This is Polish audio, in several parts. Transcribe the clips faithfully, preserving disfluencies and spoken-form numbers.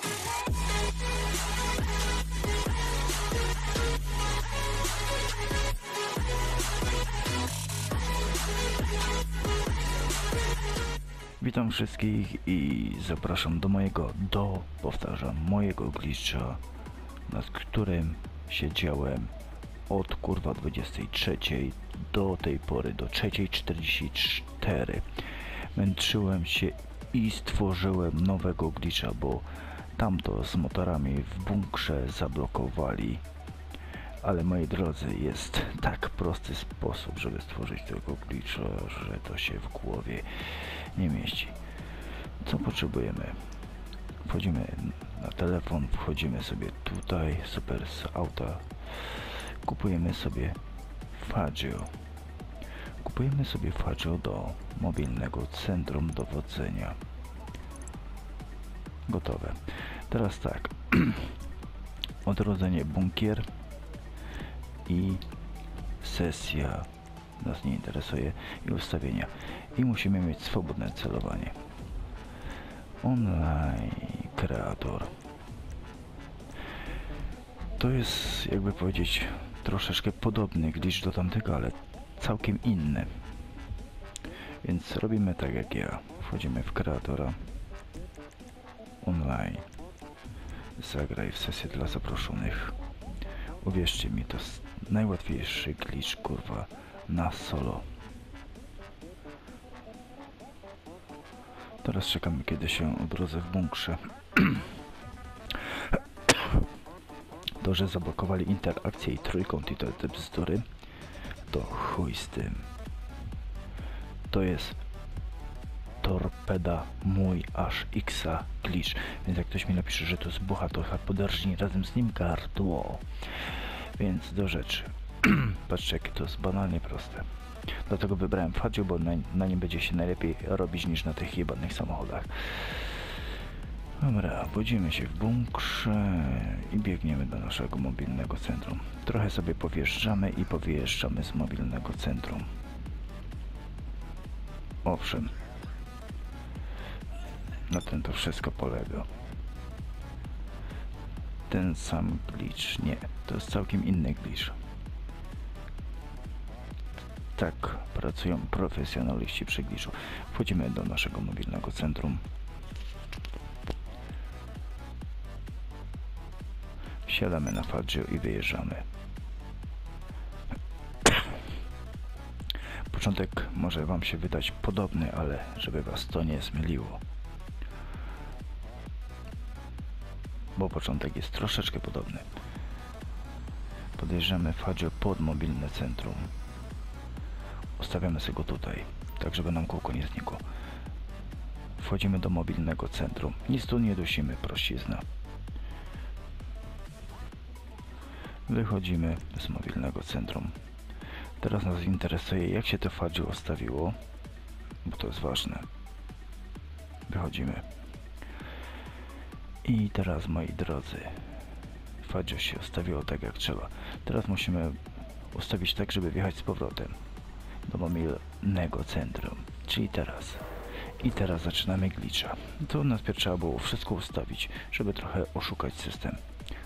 Witam wszystkich i zapraszam do mojego, do, powtarzam, mojego glitcha, nad którym siedziałem od kurwa dwudziestej trzeciej do tej pory, do trzeciej czterdzieści cztery. Męczyłem się i stworzyłem nowego glitcha, bo tamto z motorami w bunkrze zablokowali. Ale moi drodzy, jest tak prosty sposób, żeby stworzyć tego glitcha, że to się w głowie nie mieści. Co potrzebujemy? Wchodzimy na telefon, wchodzimy sobie tutaj, super z auta, kupujemy sobie Fagio. Kupujemy sobie Fagio do mobilnego centrum dowodzenia. Gotowe. Teraz tak, odrodzenie bunkier i sesja nas nie interesuje i ustawienia, i musimy mieć swobodne celowanie. Online kreator to jest, jakby powiedzieć, troszeczkę podobny glitch do tamtego, ale całkiem inny, więc robimy tak jak ja. Wchodzimy w kreatora online, zagraj w sesję dla zaproszonych. Uwierzcie mi, to jest najłatwiejszy glitch, kurwa, na solo. Teraz czekamy, kiedy się odrodzę w bunkrze. To, że zablokowali interakcję i trójkąt i te, te bzdury, to chuj z tym. To jest torpeda mój aż X-a glitch, więc jak ktoś mi napisze, że to jest bucha, to poderżnij razem z nim gardło. Więc do rzeczy. Patrzcie, jakie to jest banalnie proste. Dlatego wybrałem Fagio, bo na, na nim będzie się najlepiej robić niż na tych jebanych samochodach. Dobra, budzimy się w bunkrze i biegniemy do naszego mobilnego centrum. Trochę sobie powjeżdżamy i powyjeżdżamy z mobilnego centrum. Owszem, na tym to wszystko polega. Ten sam glitch, nie, to jest całkiem inny glitch. Tak pracują profesjonaliści przy glitchu. Wchodzimy do naszego mobilnego centrum. Wsiadamy na Fagio i wyjeżdżamy. Początek może wam się wydać podobny, ale żeby was to nie zmyliło. Bo początek jest troszeczkę podobny. Podjeżdżamy Fagio pod mobilne centrum. Ustawiamy sobie go tutaj, tak żeby nam kółko nie znikło. Wchodzimy do mobilnego centrum. Nic tu nie dusimy, prościzna. Wychodzimy z mobilnego centrum. Teraz nas interesuje, jak się to Fagio ustawiło, bo to jest ważne. Wychodzimy. I teraz, moi drodzy, Fagio się ustawiło tak jak trzeba. Teraz musimy ustawić tak, żeby wjechać z powrotem do mobilnego centrum, czyli teraz. I teraz zaczynamy glitcha. To najpierw trzeba było wszystko ustawić, żeby trochę oszukać system.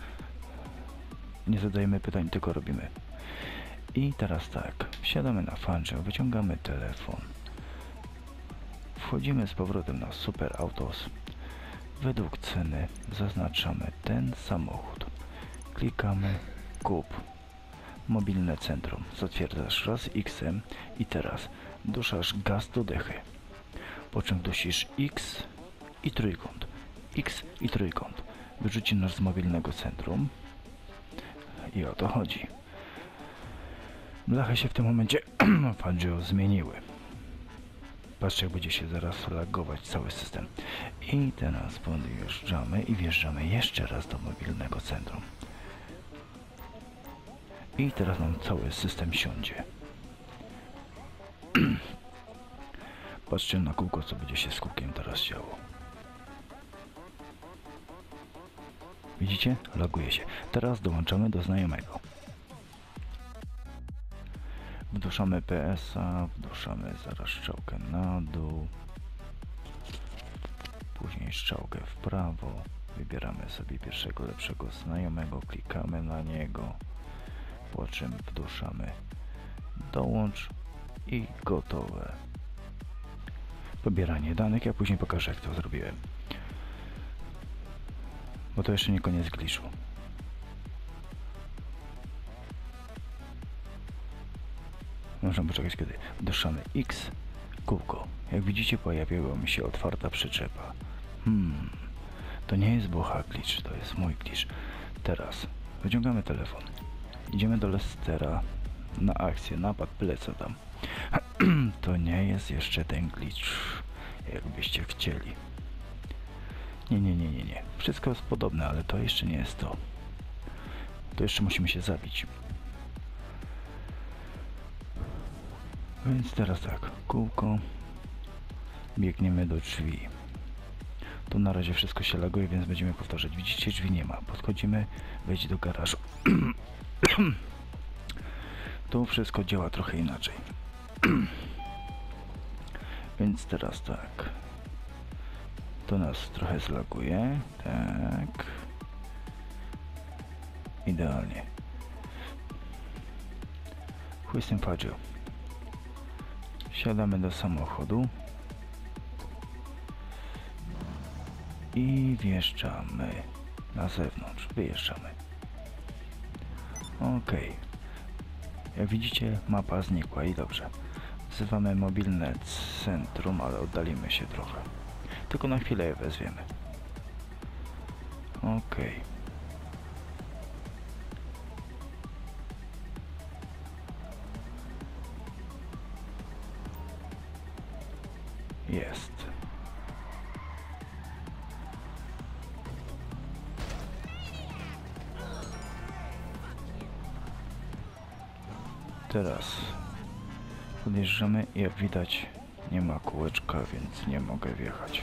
Nie zadajemy pytań, tylko robimy. I teraz tak, wsiadamy na Fagio, wyciągamy telefon, wchodzimy z powrotem na Super Autos. Według ceny zaznaczamy ten samochód. Klikamy kup. Mobilne centrum. Zatwierdzasz raz X-em i teraz duszasz gaz do dechy. Po czym dusisz X i trójkąt. X i trójkąt. Wyrzuci nas z mobilnego centrum. I o to chodzi. Blachy się w tym momencie Fagio zmieniły. Patrzcie, jak będzie się zaraz lagować cały system. I teraz podjeżdżamy i wjeżdżamy jeszcze raz do mobilnego centrum. I teraz nam cały system siądzie. Patrzcie na kółko, co będzie się z kółkiem teraz działo. Widzicie? Laguje się. Teraz dołączamy do znajomego. Wduszamy P S-a, wduszamy zaraz strzałkę na dół, później strzałkę w prawo Wybieramy sobie pierwszego lepszego znajomego, klikamy na niego, po czym wduszamy dołącz i gotowe. Pobieranie danych, ja później pokażę, jak to zrobiłem. Bo to jeszcze nie koniec glitchu. Można poczekać, kiedy wduszamy X, kółko. Jak widzicie, pojawiła mi się otwarta przyczepa. Hmm, to nie jest Bocha glitch, to jest mój glitch. Teraz wyciągamy telefon. Idziemy do Lestera na akcję, napad, byle co tam. To nie jest jeszcze ten glitch, jakbyście chcieli. Nie, nie, nie, nie, nie. Wszystko jest podobne, ale to jeszcze nie jest to. To jeszcze musimy się zabić. Więc teraz tak, kółko. Biegniemy do drzwi. Tu na razie wszystko się laguje, więc będziemy powtarzać. Widzicie, drzwi nie ma. Podchodzimy, wejdź do garażu. Tu wszystko działa trochę inaczej. Więc teraz tak. To nas trochę zlaguje. Tak. Idealnie. Chuj z tym fadziu. Siadamy do samochodu. I wjeżdżamy na zewnątrz. Wyjeżdżamy. Ok. Jak widzicie, mapa znikła i dobrze. Wzywamy mobilne centrum, ale oddalimy się trochę. Tylko na chwilę je wezwiemy. Ok. Jest. Teraz podjeżdżamy i jak widać nie ma kółeczka, więc nie mogę wjechać.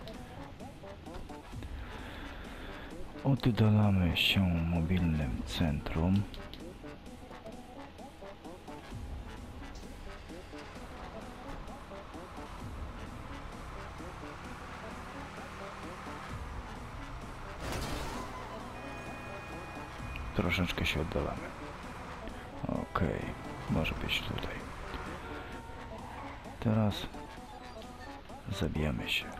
Oddalamy się mobilnym centrum. Troszeczkę się oddalamy. Okej, okay, może być tutaj. Teraz zabijamy się.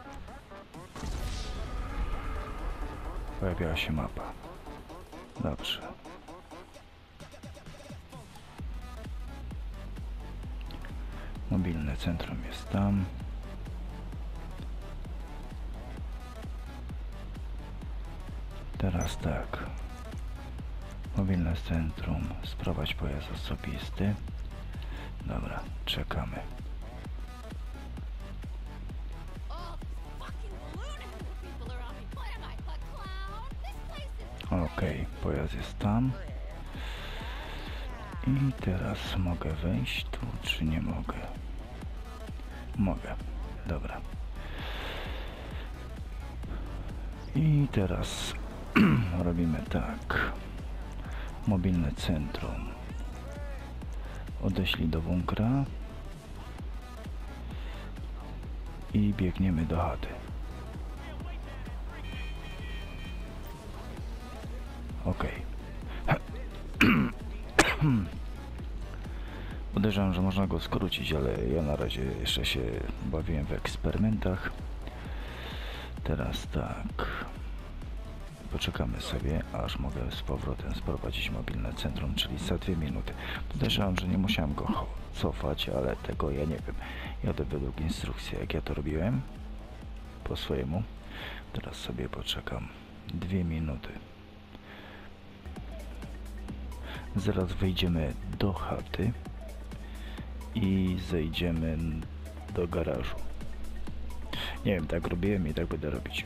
Pojawiała się mapa. Dobrze. Mobilne centrum jest tam. Teraz tak. Mobilne centrum. Sprowadź pojazd osobisty. Dobra, czekamy. Okej, pojazd jest tam. I teraz mogę wejść tu, czy nie mogę? Mogę. Dobra. I teraz robimy tak. Mobilne centrum. Odeślij do bunkra. I biegniemy do chaty. Okej. Podejrzewam, że można go skrócić, ale ja na razie jeszcze się bawiłem w eksperymentach. Teraz tak. Poczekamy sobie, aż mogę z powrotem sprowadzić mobilne centrum, czyli za dwie minuty. Podejrzewam, że nie musiałem go cofać, ale tego ja nie wiem. Jadę według instrukcji, jak ja to robiłem. Po swojemu. Teraz sobie poczekam. Dwie minuty. Zaraz wejdziemy do chaty i zejdziemy do garażu. Nie wiem, tak robiłem i tak będę robić.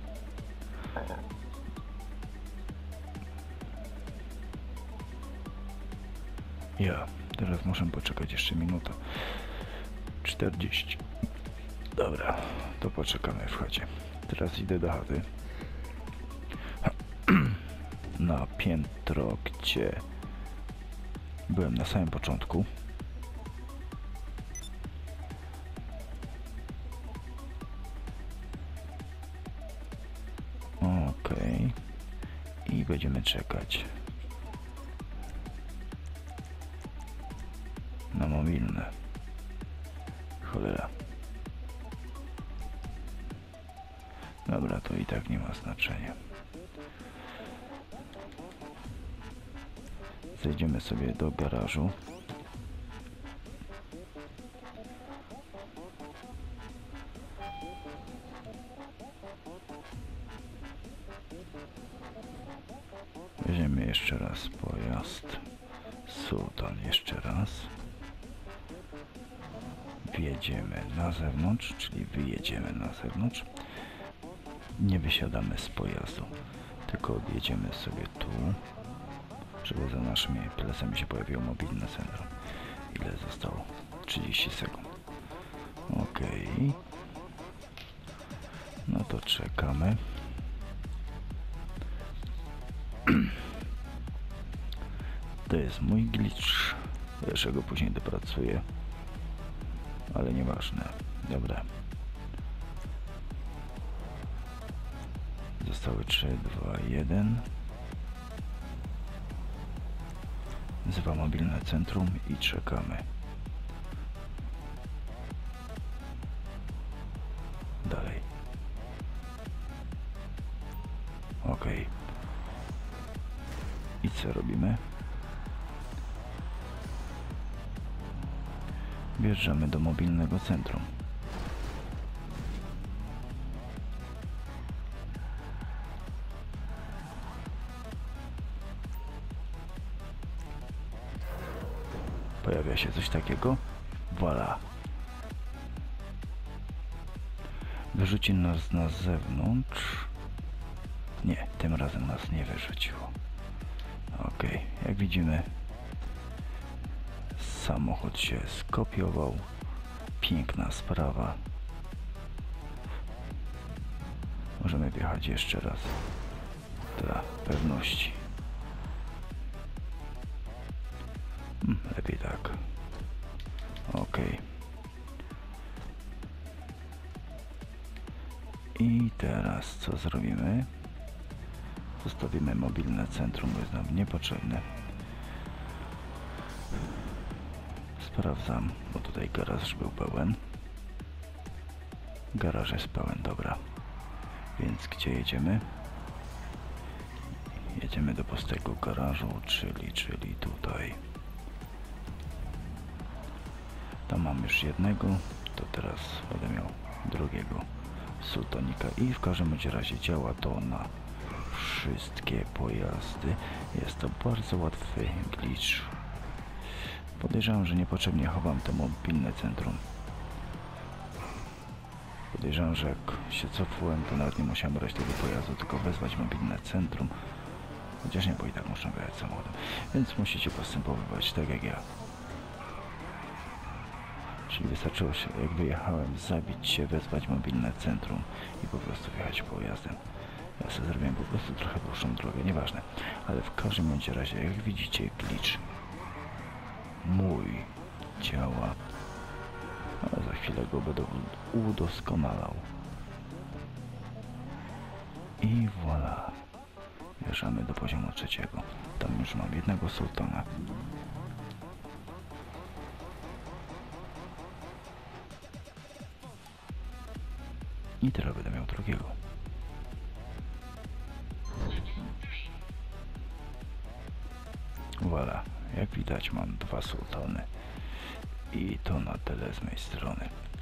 Ja, teraz muszę poczekać jeszcze minutę. czterdzieści. Dobra, to poczekamy w chacie. Teraz idę do chaty. Na piętro, gdzie byłem na samym początku. i będziemy czekać na mobilne. Cholera. Dobra, to i tak nie ma znaczenia. Zejdziemy sobie do garażu. Weźmiemy jeszcze raz pojazd. Sultan jeszcze raz. Wjedziemy na zewnątrz, czyli wyjedziemy na zewnątrz. Nie wysiadamy z pojazdu, tylko odjedziemy sobie tu, żeby za naszymi plecami się pojawiło mobilne centrum. Ile zostało? trzydzieści sekund. Ok. No to czekamy. To jest mój glitch. Jeszcze go później dopracuję. Ale nieważne. Dobra. Zostały trzy, dwa, jeden. Wzywa mobilne centrum i czekamy. Dalej. Ok. I co robimy? Wjeżdżamy do mobilnego centrum. Pojawia się coś takiego. Voilà. Wyrzuci nas na zewnątrz. Nie, tym razem nas nie wyrzuciło. Ok, jak widzimy, samochód się skopiował. Piękna sprawa. Możemy wjechać jeszcze raz. Dla pewności. Hmm, lepiej tak. Ok. I teraz co zrobimy? Zostawimy mobilne centrum, bo jest nam niepotrzebne. Sprawdzam, bo tutaj garaż był pełen. Garaż jest pełen, dobra. Więc gdzie jedziemy? Jedziemy do pustego garażu, czyli, czyli tutaj. Tam mam już jednego, to teraz będę miał drugiego Sultanika i w każdym bądź razie działa to na wszystkie pojazdy. Jest to bardzo łatwy glitch. Podejrzewam, że niepotrzebnie chowam to mobilne centrum. Podejrzewam, że jak się cofłem, to nawet nie musiałem brać tego pojazdu, tylko wezwać mobilne centrum. Chociaż nie, bo i tak muszę wyjechać samochodem. Więc musicie postępować tak jak ja. Czyli wystarczyło się, jak wyjechałem, zabić się, wezwać mobilne centrum i po prostu wjechać pojazdem. Ja sobie zrobiłem po prostu trochę dłuższą drogę, nieważne. Ale w każdym bądź razie, jak widzicie, glitch mój działa. Ale za chwilę go będę udoskonalał. I voilà. Wjeżdżamy do poziomu trzeciego. Tam już mam jednego Sultana. I teraz będę miał drugiego. Voilà, jak widać mam dwa Sultany. I to na tyle z mojej strony.